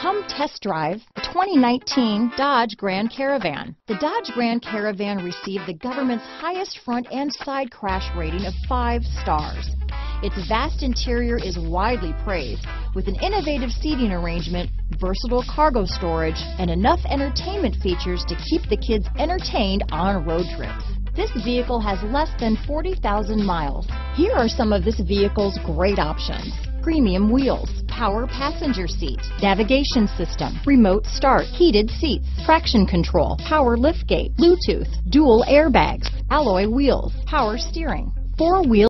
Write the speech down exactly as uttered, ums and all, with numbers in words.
Come test drive the twenty nineteen Dodge Grand Caravan. The Dodge Grand Caravan received the government's highest front and side crash rating of five stars. Its vast interior is widely praised, with an innovative seating arrangement, versatile cargo storage, and enough entertainment features to keep the kids entertained on road trips. This vehicle has less than forty thousand miles. Here are some of this vehicle's great options: premium wheels, power passenger seat, navigation system, remote start, heated seats, traction control, power liftgate, Bluetooth, dual airbags, alloy wheels, power steering, four-wheel